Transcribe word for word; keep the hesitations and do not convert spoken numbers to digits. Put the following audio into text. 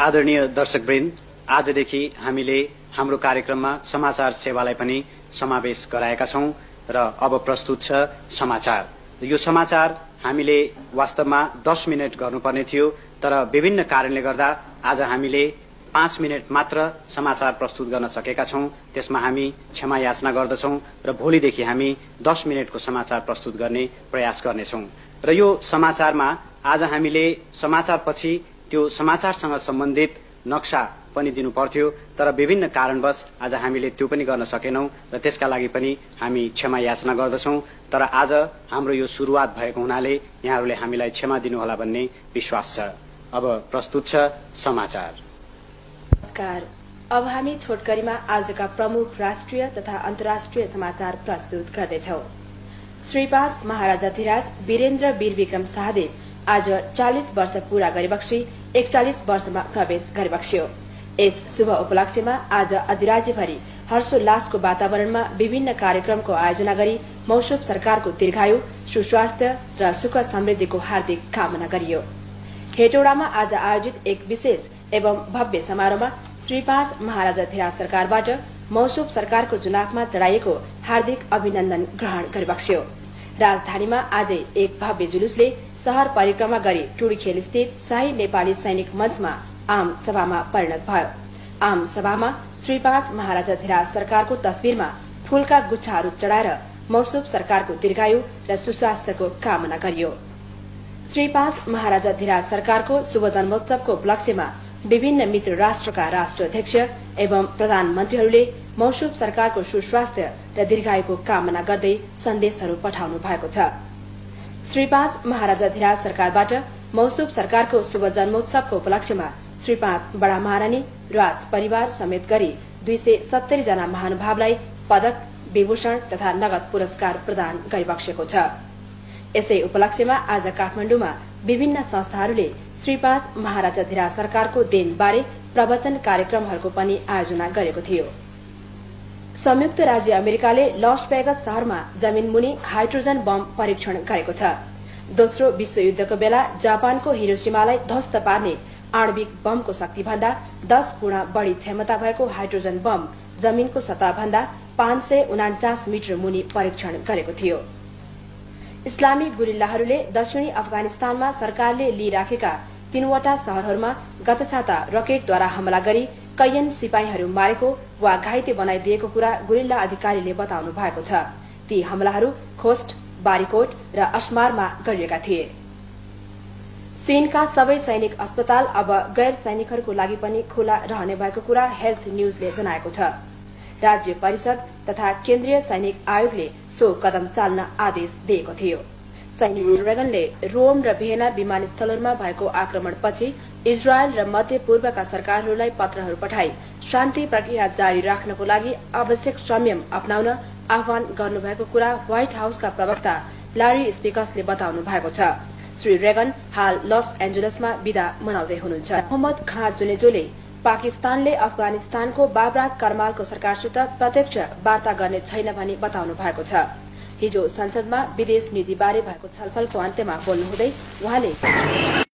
आदरणीय दर्शकवृन्द, आजदेखि हामीले हाम्रो कार्यक्रममा समाचार सेवालाई पनि समावेश गराएका छौं र अब प्रस्तुत छ समाचार। यो समाचार हामीले वास्तवमा दस मिनट गर्नुपर्ने थियो, तर विभिन्न कारणले गर्दा आज हामीले पाँच मिनट मात्र समाचार प्रस्तुत गर्न सकेका छौं। त्यसमा हामी क्षमा याचना गर्दछौं र भोलिदेखि हामी दस मिनटको समाचार प्रस्तुत गर्ने प्रयास गर्नेछौं। र यो समाचारमा आज हामीले समाचारपछि त्यो समाचारसँग सम्बन्धित नक्सा पनि दिनु पर्थ्यो, तर विभिन्न कारणवश आज हामीले त्यो पनि गर्न सकेनौं र त्यसका लागि पनि हामी क्षमा याचना गर्दछौं। तर आज हाम्रो यो सुरुवात भएको हुनाले यहाँहरूले हामीलाई क्षमा दिनुहोला भन्ने विश्वास छ। अब प्रस्तुत छ समाचार। नमस्कार, अब हामी छोटकरीमा आजका प्रमुख राष्ट्रिय तथा अन्तर्राष्ट्रिय समाचार प्रस्तुत गर्दैछौं। श्री पाँच महाराजाधिराज वीरेन्द्र वीर विक्रम शाहदेव आज चालीस वर्ष पूरा गरेपछि एकचालिस वर्षमा प्रवेश गरेबक्स्यो। यस शुभ उपलक्ष्यमा आज अधिराज्यभरि हर्षोल्लासको वातावरणमा विभिन्न कार्यक्रमको आयोजना गरी मौसुब सरकारको दीर्घायु, सुस्वास्थ्य र सुख समृद्धिको हार्दिक कामना गरियो। हेटौडामा आज आयोजित एक विशेष एवं भव्य समारोहमा श्री पाँच महाराजाधिराज सरकारबाट मौसुब सरकारको चुनावमा चढाइएको हार्दिक अभिनन्दन ग्रहण गरिबक्स्यो। राजधानीमा आजै एक भव्य जुलुसले शहर परिक्रमा गरी टुडीखेल स्थित शाही नेपाली सैनिक मञ्चमा आम सभामा परिणत भयो। आम सभामा श्री पाँच महाराजाधिराज सरकारको तस्बिरमा फूलका गुच्छाहरू चढाएर मौसुब सरकारको दीर्घायु र सुस्वास्थ्यको कामना गरियो। श्री पाँच महाराजाधिराज सरकारको शुभ जन्मोत्सवको उपलक्ष्यमा विभिन्न मित्र राष्ट्रका राष्ट्राध्यक्ष एवं प्रधानमन्त्रीहरूले मौसुब सरकारको सुस्वास्थ्य र दीर्घायुको कामना गर्दै सन्देशहरू पठाउनु भएको छ। श्री पाँच महाराजाधिराज सरकारबाट मौसुब सरकारको शुभ जन्मोत्सवको उपलक्ष्यमा श्री पाँच बडा महारानी राज परिवार समेत गरी दुई सय सत्तरी जना महानुभावलाई पदक, विभूषण तथा नगद पुरस्कार प्रदान गरिबक्सेको छ। यसै उपलक्ष्यमा आज काठमाडौँमा विभिन्न संस्थाहरूले श्री पाँच महाराजाधिराज सरकारको देनबारे प्रवचन कार्यक्रमहरूको पनि आयोजना गरेको थियो। संयुक्त राज्य अमेरिकाले लस वेगस शहरमा जमिनमुनि हाइड्रोजन बम परीक्षण गरेको छ। दोस्रो विश्वयुद्धको बेला जापानको हिरोशिमालाई ध्वस्त पार्ने आणविक बमको शक्तिभन्दा दस गुणा बढ़ी क्षमता भएको हाइड्रोजन बम जमिनको सतहभन्दा पाँच सय उनाचास मिटर मुनि परीक्षण गरेको थियो। इस्लामी गुरिल्लाहरूले दक्षिणी अफगानिस्तानमा सरकारले लिइराखेका तीनवटा शहरहरूमा गत साता रकेटद्वारा हमला गरी कैयन सिपाहीहरू मारेको वा घाइते बनाइदिएको कुरा गुरिल्ला अधिकारीले बताउनु भएको छ। ती हमलाहरू खोस्ट, बारीकोट र अस्मारमा गरिएका थिए। चीनका सबै सैनिक अस्पताल अब गैर सैनिकहरूको लागि पनि खुला रहने भएको कुरा हेल्थ न्यूजले जनाएको छ। राज्य परिषद तथा केन्द्रीय सैनिक आयोगले सो कदम चाल्न आदेश दिएको थियो। सैनिक ड्रेगनले रोम र भियना विमानस्थलहरूमा भएको आक्रमणपछि इजरायल र मध्य पूर्वका सरकारहरूलाई पत्रहरू पठाई शान्ति प्रक्रिया जारी राख्नको लागि आवश्यक संयम अपनाउन आह्वान गर्नुभएको कुरा व्हाइट हाउसका प्रवक्ता लारी स्पिकसले बताउनु भएको छ। श्री रेगन हाल लस एन्जलसमा विदा मनाउँदै हुनुहुन्छ। मोहम्मद खाँ जुनेजोले पाकिस्तानले अफगानिस्तानको बाबरा करमालको सरकारसित प्रत्यक्ष वार्ता गर्ने छैन भनी बताउनु भएको छ। हिजो संसदमा विदेश नीतिबारे भएको छलफलको अन्त्यमा बोल्नुहुँदै उहाँले